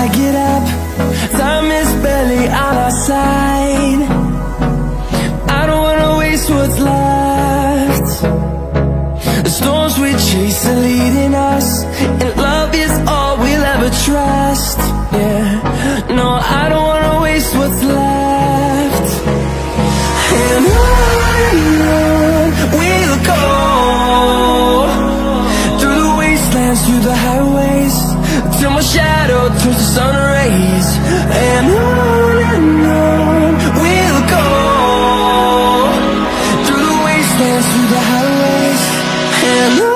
get up, time is barely on our side. I don't wanna waste what's left. The storms we chase are leading us, and love is all we'll ever trust. Yeah, no, I don't wanna waste what's left. And on we'll go, through the wastelands, through the highways, till my shadow turns to sun rays. And on we'll go, through the wastelands, through the highways, and on we'll go.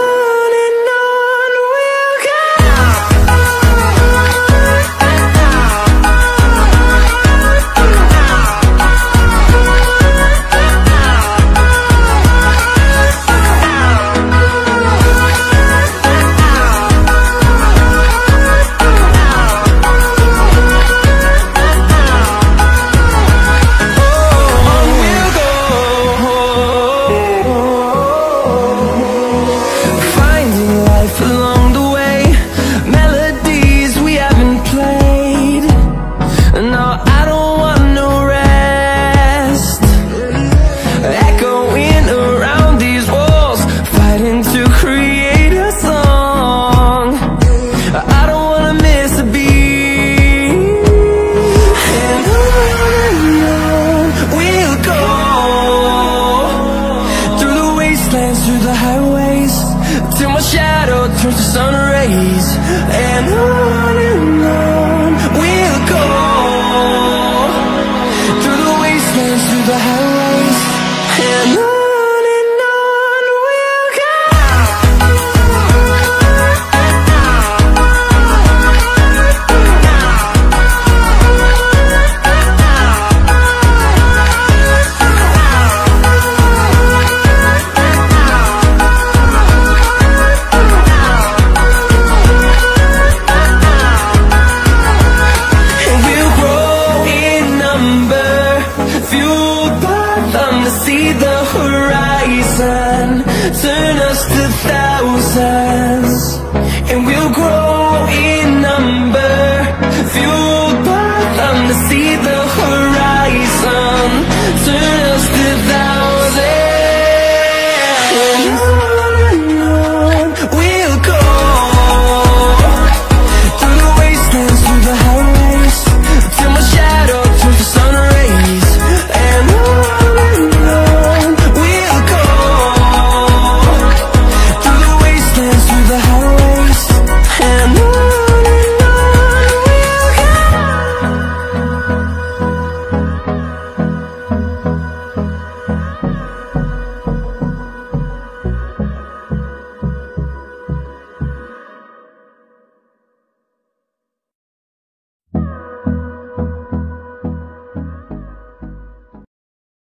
Through the highways, till my shadow turns to sun rays. And on we'll go, through the wastelands, through the highways, and on we'll go. See the horizon, turn us to thousands, and we'll grow in number, fueled by them to see the horizon.